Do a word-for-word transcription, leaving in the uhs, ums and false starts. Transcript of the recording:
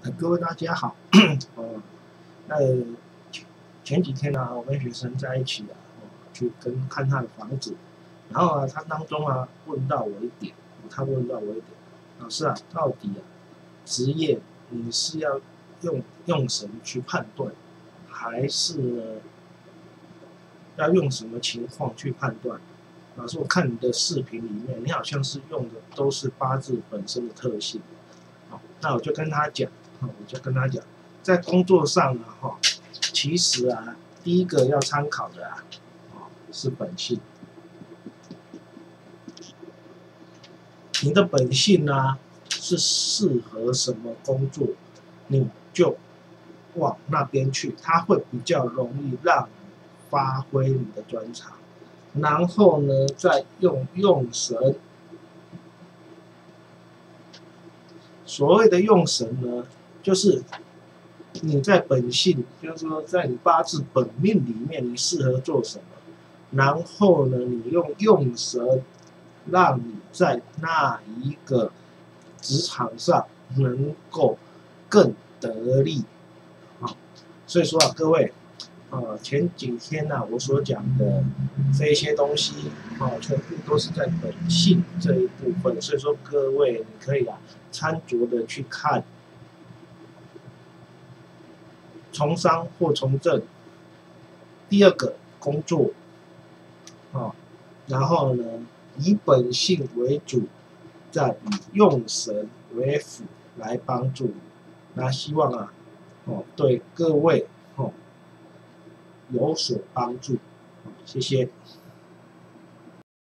呃，各位大家好，哦，那前前几天呢、啊，我跟学生在一起啊，哦，去跟看他的房子，然后啊，他当中啊问到我一点，他问到我一点，老师啊，到底啊，职业你是要用用什么去判断，还是呢要用什么情况去判断？老师，我看你的视频里面，你好像是用的都是八字本身的特性。好，那我就跟他讲，我就跟他讲，在工作上呢，哈，其实啊，第一个要参考的啊，是本性。你的本性呢，是适合什么工作，你就往那边去，它会比较容易让你发挥你的专长。然后呢，再用用神。所谓的用神呢，就是你在本性，就是说在你八字本命里面，你适合做什么，然后呢，你用用神，让你在那一个职场上能够更得力啊。所以说啊，各位，呃，前几天呢、啊，我所讲的这一些东西啊，全部都是在本性这一部分。所以说，各位你可以啊，参酌的去看。从商或从政，第二个工作，啊，然后呢，以本性为主，再以用神为辅来帮助你。那希望啊，哦，对各位哦有所帮助，谢谢。